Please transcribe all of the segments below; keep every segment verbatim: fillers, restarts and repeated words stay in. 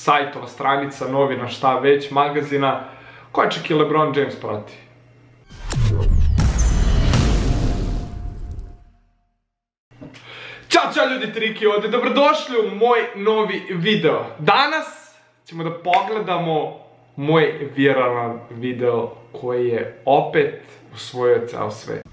sajtova, stranica, novina, šta već, magazina, koja čak i LeBron James prati. Ćao, čao ljudi, Triki ovdje, dobrodošli u moj novi video. Danas ćemo da pogledamo moj viralan video koji je opet osvojio ceo svet.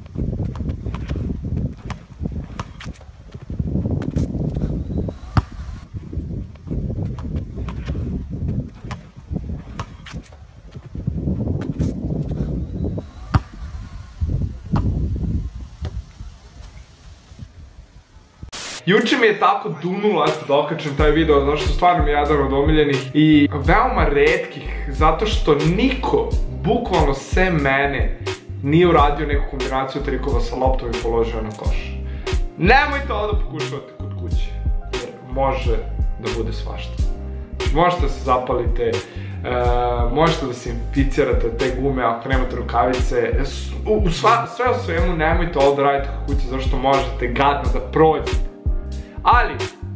Juče mi je tako dunulo da okačem taj video, zato što stvarno mi je jedan od omiljenih i veoma retkih, zato što niko, bukvalno sem mene, nije uradio neku kombinaciju trikova sa loptom i položio na koš. Nemojte ovo da pokušavate kod kuće, jer može da bude svašta. Možete da se zapalite, možete da se inficirate od te gume ako nemate rukavice. Sve o svemu nemojte ovo da radite kod kuće, zato što možete gadno da prođete. Ali,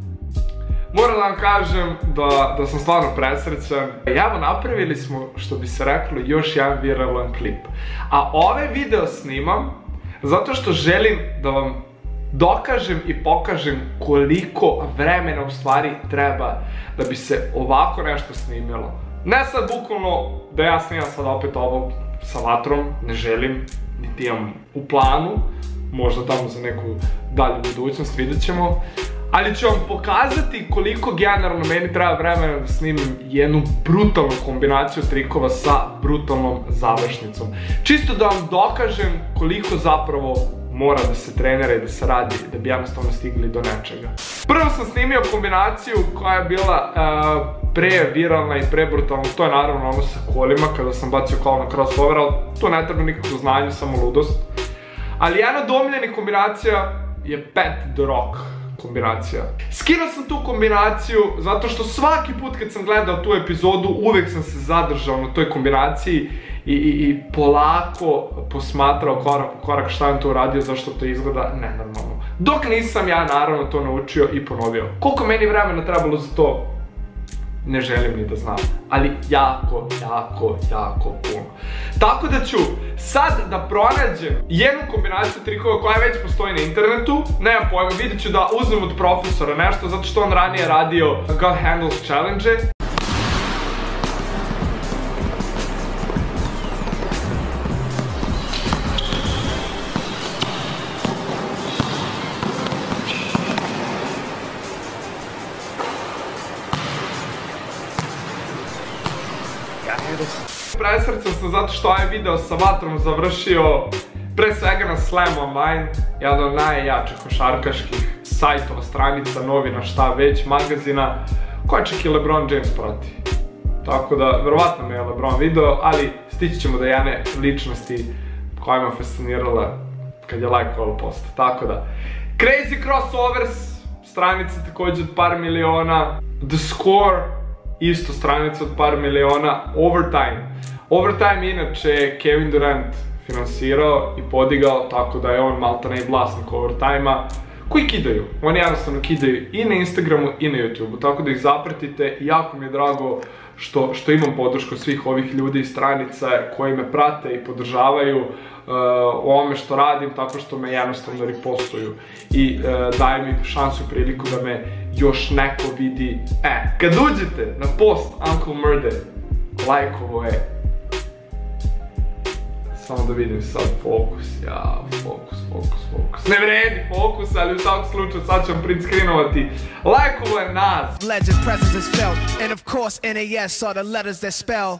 moram da vam kažem da sam stvarno presrećan. Evo, napravili smo, što bi se reklo, još jedan viralan klip. A ovaj video snimam zato što želim da vam dokažem i pokažem koliko vremena u stvari treba da bi se ovako nešto snimilo. Ne sad bukvalno da ja snimam sad opet ovo sa vatrom, ne želim, niti imam u planu, možda tamo za neku dalju budućnost, vidjet ćemo. Ali ću vam pokazati koliko generalno meni treba vremena da snimim jednu brutalnu kombinaciju trikova sa brutalnom završnicom. Čisto da vam dokažem koliko zapravo mora da se trenira i da se radi da bi jednostavno stigli do nečega. Prvo sam snimio kombinaciju koja je bila pre viralna i pre brutalna, to je naravno ono sa kolima kada sam bacio kolo na crossover, ali to ne treba nikakvo znanje, samo ludost. Ali jedna od omiljenih kombinacija je Pat the Rock kombinacija. Skinuo sam tu kombinaciju zato što svaki put kad sam gledao tu epizodu uvek sam se zadržao na toj kombinaciji i polako posmatrao korak po korak šta je to uradio, zašto to izgleda nenormalno. Dok nisam ja naravno to naučio i ponovio. Koliko meni vremena trebalo za to, ne želim ni da znam, ali jako, jako, jako puno. Tako da ću sad da pronađem jednu kombinaciju trikova koja već postoji na internetu, nemam pojma, vidjet ću da uzmem od profesora nešto, zato što on ranije radio God Handles Challenge. Presrećan sam zato što ovaj video sa vatrom završio pre svega na Slam Online, jedan od najjačih košarkaških sajtova, stranica, novina, šta već, magazina, koja čak i LeBron James prati. Tako da, verovatno me je LeBron video, ali stići ćemo do jedne ličnosti koja me fascinirala kad je lajkovalo post. Tako da, Crazy Crossovers, stranica također od par miliona, The Score, isto stranica od par miliona, Overtime. Overtime inače Kevin Durant finansirao i podigao, tako da je on maltene i vlasnik Overtime-a, koji kidaju. Oni jednostavno kidaju i na Instagramu i na YouTubeu, tako da ih zapratite i jako mi je drago što imam podršku svih ovih ljudi i stranica koji me prate i podržavaju u ovome što radim, tako što me jednostavno repostuju i daju mi šansu i priliku da me još neko vidi. E, kad uđete na post Uncle Murder, lajkovo je, samo da vidim sad fokus, ja, fokus, fokus, fokus, ne vredi fokus, ali u svakom slučaju sad ću vam print screenovati, lajkovo je Nas. Legend presence is felt, and of course N A S are the letters that spell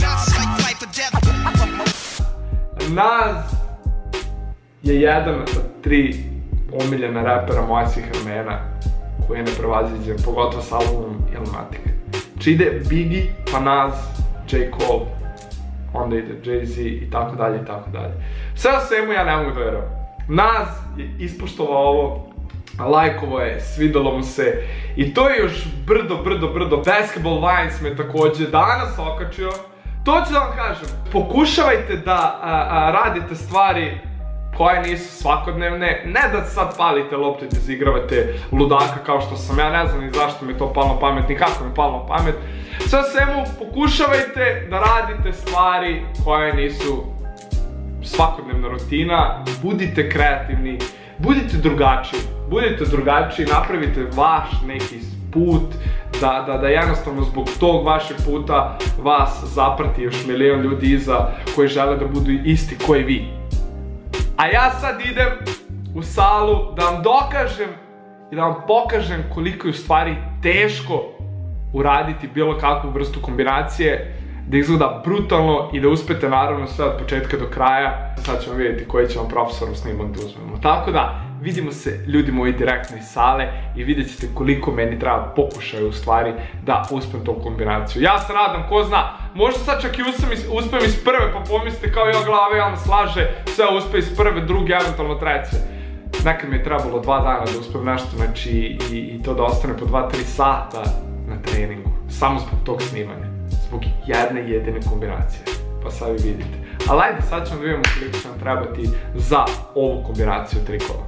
Nas je jedan od tri omiljena rapera moja svih vremena koji je neprevaziđen, pogotovo s albumom Illmatic. Znači ide Biggie, pa Nas, J. Cole, onda ide Jay-Z i tako dalje i tako dalje. Sve o svemu ja ne mogu da verujem. Nas je ispoštovao ovo, lajkovo je, svidalo mu se i to je još brdo, brdo, brdo. Basketball Vines me također danas okačio. To ću da vam kažem, pokušavajte da radite stvari koje nisu svakodnevne, ne da sad palite lopte da izigravate ludaka kao što sam ja, ne znam ni zašto mi je to palo na pamet, ni kako mi je palo na pamet. Sve svemu, pokušavajte da radite stvari koje nisu svakodnevna rutina, budite kreativni, budite drugačiji, budite drugačiji, napravite vaš neki put, da, da, da jednostavno zbog tog vašeg puta vas zaprati još milion ljudi iza koji žele da budu isti koji vi. A ja sad idem u salu da vam dokažem i da vam pokažem koliko je u stvari teško uraditi bilo kakvu vrstu kombinacije, da izgleda brutalno i da uspete naravno sve od početka do kraja. Sad ćemo vidjeti koji će vam profesor u snimak da uzmemo. Tako da, vidimo se ljudi moji direktno iz sale i vidjet ćete koliko meni treba pokušaj u stvari da uspem tu kombinaciju. Ja se nadam, ko zna, možda sad čak i uspem iz prve pa pomislite kao ja glave, ja me slaže, sve uspe iz prve, druge, eventualno treće. Nekad mi je trebalo dva dana da uspem nešto, znači i to da ostane po dva tri sata na treningu. Samo zbog tog snimanja. Zbog jedne jedine kombinacije. Pa sad vi vidite. Ali ajde, sad ćemo da vidimo koliko će nam trebati za ovu kombinaciju trikova.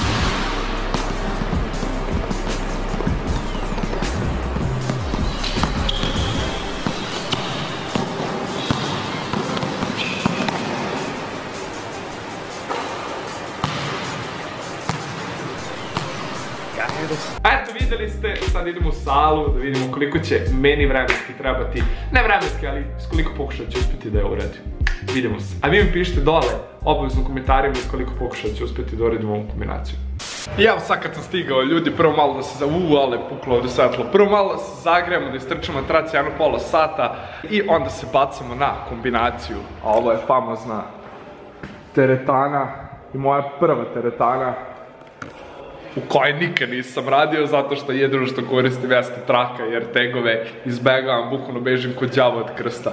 Eto, videli ste, sad idemo u salu da vidimo koliko će meni vremenski trebati, ne vremenski, ali s koliko pokušaja ću uspjeti da je uradim. Vidimo se. A vi mi pišite dole, obavezno u komentarima s koliko pokušaja ću uspjeti da uradim ovu kombinaciju. I evo sad kad sam stigao, ljudi, prvo malo da se za... Uuu, ale puklo ovdje svetlo. Prvo malo da se zagrejemo, da istrčamo na traci jedno pola sata i onda se bacamo na kombinaciju. A ovo je famozna teretana i moja prva teretana u kojoj nikad nisam radio, zato što jedino što koristim jeste traka, jer tegove izbegavam, bukvalno bežim kod đavo od krsta.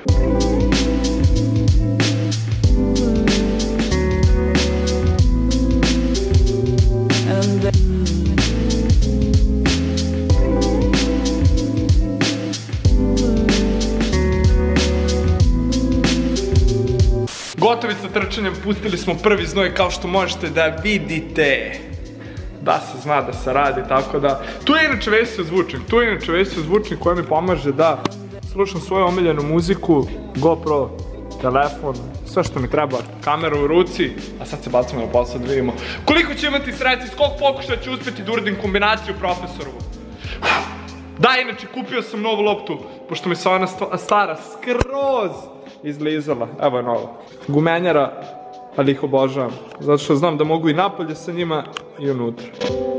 Gotovi sa trčanjem, pustili smo prvi znoj kao što možete da vidite. Da se zna da se radi, tako da... Tu je inače Vesio zvučnik, tu je inače Vesio zvučnik koji mi pomaže da slušam svoju omiljenu muziku, GoPro, telefon, sve što mi treba, kamera u ruci, a sad se bacimo na posao da vidimo koliko će imati sreći, s koliko pokušaja ću uspjeti da uradim kombinaciju profesorovu. Da, inače, kupio sam novu loptu, pošto mi se ona stara skroz izlizala. Evo je nova. Gumenjara, ali ih obožavam, zato što znam da mogu i napolje sa njima i unutra.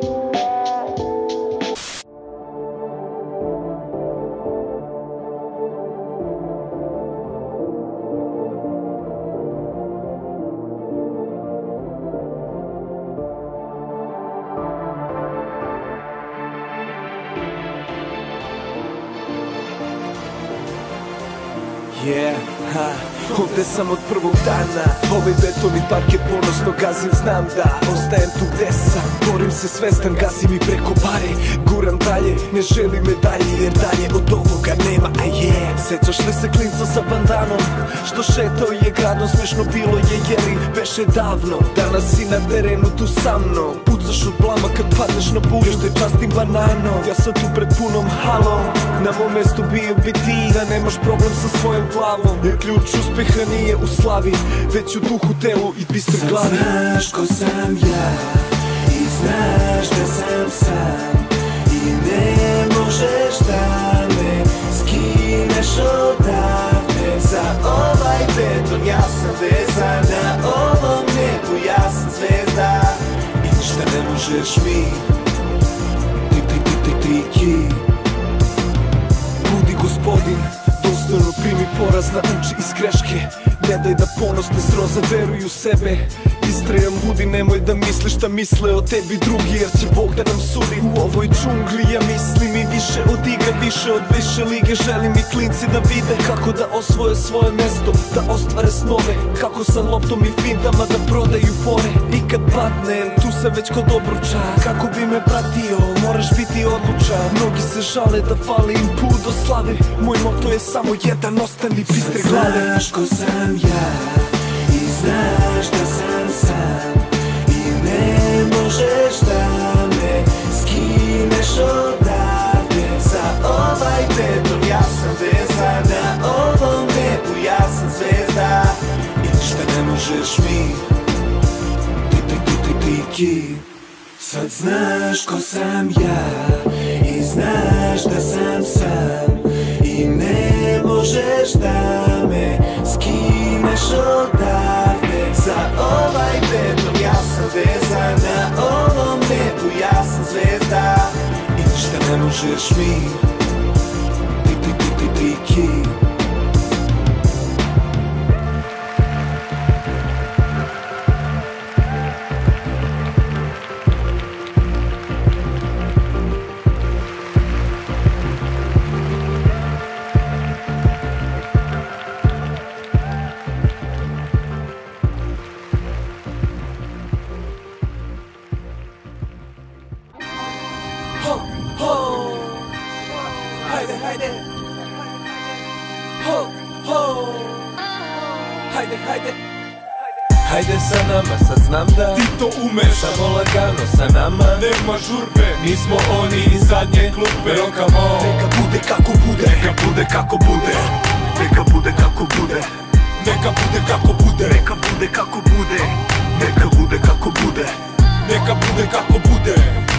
Yeah, ha, ovdje sam od prvog dana. Ovaj beton i parke ponosno gazim, znam da ostajem tu gde sam. Borim se svestan, gazim i preko pare. Guram dalje, ne želim medalje, jer dalje od ovoga nema, a je yeah. Sećaš li se klinca sa bandanom, što šetao je gradom, smešno bilo je, jeli, beše davno. Danas si na terenu tu sa mnom, pucaš od blama kad padneš na bul, još te častim bananom. Ja sam tu pred punom halom, na mom mestu bio bi ti, da nemaš problem sa svojom glavom, jer ključ uspeha nije u slavi, već u duhu, telu i bistroj glavi. Sad znaš ko sam ja i znaš da sam sam i ne možeš da me skineš odavde. Za ovaj beton ja sam vezan, na ovom nebu ja sam zvezda i ništa ne možeš mi. Ti, ti, ti, ti, ti, ti. Budi gospodin, dostojno primi poraz, nauči iz greške. Ne daj da ponosne sroza veruju u sebe. Istrajan budi, nemoj da misliš šta misle o tebi drugi, jer će Bog da nam sudi. U ovoj džungli ja mislim i više od igre, više od više lige. Želim i klinci da vide kako da osvoje svoje mesto, da ostvare snove, kako sa loptom i fintama da prodaju fore. I kad padnem, tu sam već kod obruča, kako bi me pratio, moraš biti odlučan. Mnogi se žale da fali im put do slave, moj moto je samo jedan, ostani bistre glave. Znaš ko sam ja i znaš da sam sam sam i ne možeš da me skineš odavde. Za ovaj beton ja sam vezan, na ovom nebu ja sam zvezda i ništa ne možeš mi, ti, ti, ti, ti, ti, ti. Sad znaš ko sam ja i znaš da sam sam i ne možeš da me skineš odavde. Za ovaj beton ja sam vezan, na ovom nebu ja sam zvezda i ništa ne možeš mi, ti, ti, ti, ti, ti, ti. Ho, ho, hajde, hajde. Ho, ho, hajde, hajde. Hajde sa nama, sad znam da Ti to umeš, samo lagano sa nama. nema žurbe, mi smo oni iz zadnje klupe. Rokamo, Neka bude kako bude, neka bude kako bude, neka bude kako bude, neka bude kako bude, neka bude kako bude, neka bude kako bude. neka bude kako bude.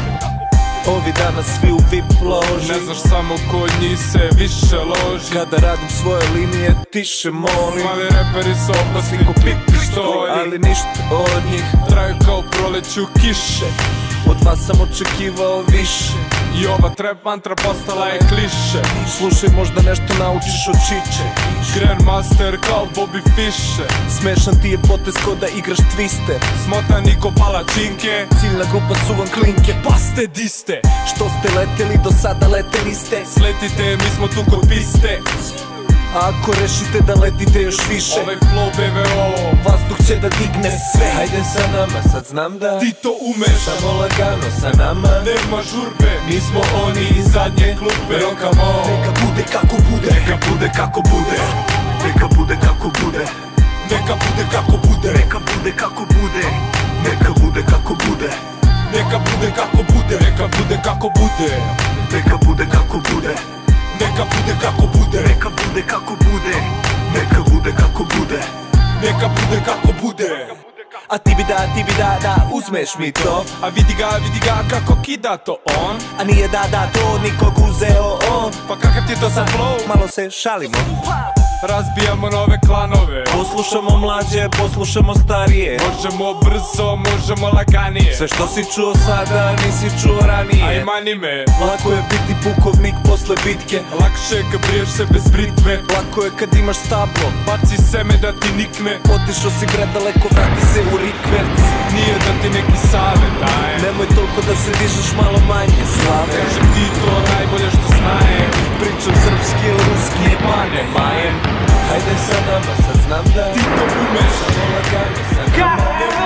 Ovi danas svi u V I P loži, Ne znaš samo kod njih se više loži. kada radim svoje linije tiše molim. Mali reperi su opasni ko pik pištolji, Ali ništa od njih, traju kao proleću kiše. od vas sam očekivao više. I ova trap mantra postala je kliše. Slušaj, možda nešto naučiš od Čiče. Grandmaster kao Bobby Fischer, Smešan ti je potez ko da igraš twiste. smotani ko palačinke, Ciljna grupa su vam klinke. paste diste. Što ste leteli do sada, leteli ste. Sletite, mi smo tu kod piste. A ako rešite da letite još više, Ovaj flow B V O, vazduh će da digne sve. Hajde sa nama, sad znam da ti to umeš, samo lagano sa nama. nema žurbe, mi smo oni iz zadnje klupe. Rokamo, Neka bude kako bude, neka bude kako bude, neka bude kako bude, neka bude kako bude, neka bude kako bude, neka bude kako bude, neka bude kako bude, neka bude kako bude, neka bude kako bude, neka bude kako bude, neka bude kako bude, neka bude kako bude. neka bude kako bude. A ti bi da, ti bi da, da, uzmeš mi to. A vidi ga, vidi ga kako kida to on. A nije da, da, to nikog uzeo on. Pa kakav ti je to sad flow? Malo se šalimo. Razbijamo nove klanove, Poslušamo mlađe, poslušamo starije. možemo brzo, možemo laganije. Sve što si čuo sada nisi čuo ranije. Aj mani me, Lako je biti pukovnik posle bitke. lakše je kad briješ se bez britve. Lako je kad imaš stablo. Baci seme da ti nikne, Otišao si predaleko, vrati se u rikverc. nije da ti neki savjet dajem. Nemoj toliko da se dižeš, malo manje slave. Kažem ti to najbolje što znajem, Pričam srpski ili ruski, jebane majem. Hajde sa nama, sad znam da Ti to umeš, samo lagano sa nama.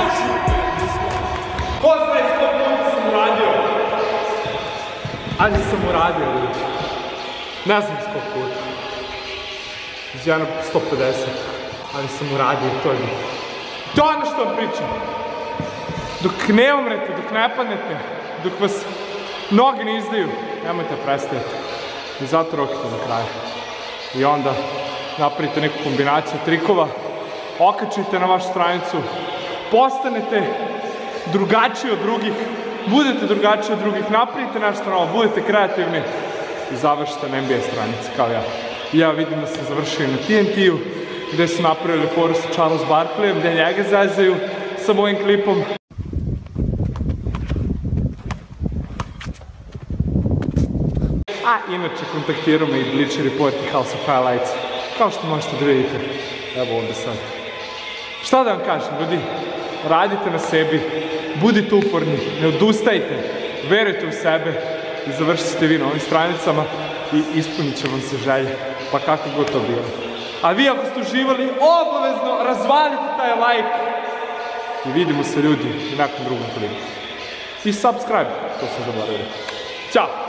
Ko zna iz kog puta sam uradio? Ajde sam uradio, ljudi. Ne znam iz kog puta. Iz jednog sto pedeset. Ali sam uradio, to je bilo. To je ono što vam pričam. Dok ne umrete, dok ne padnete, dok vas noge ne izdaju, nemojte prestajati. I zato rokite do kraja. I onda napravite neku kombinaciju trikova, okačite na vašu stranicu, postanete drugačiji od drugih, budete drugačiji od drugih, napravite nešto novo, budete kreativni i završite na N B A stranici kao ja. I ja vidim da sam završio na T N T-u, gde su napravili foru sa Charles Barkleyem, gde njega zazaju sa mojim klipom. A inače kontaktirao me i Bleacher Report i House of Highlights, kao što možete da vidite, evo ovde sad. Šta da vam kažem, ljudi, radite na sebi, budite uporni, ne odustajte, verujte u sebe i završit ćete vi na ovim stranicama i ispunit će vam se želje, pa kako god to bilo. A vi ako ste uživali, obavezno razvalite taj like i vidimo se, ljudi, u nekom drugom klipu. I subscribe, to sam zaboravio. Ćao!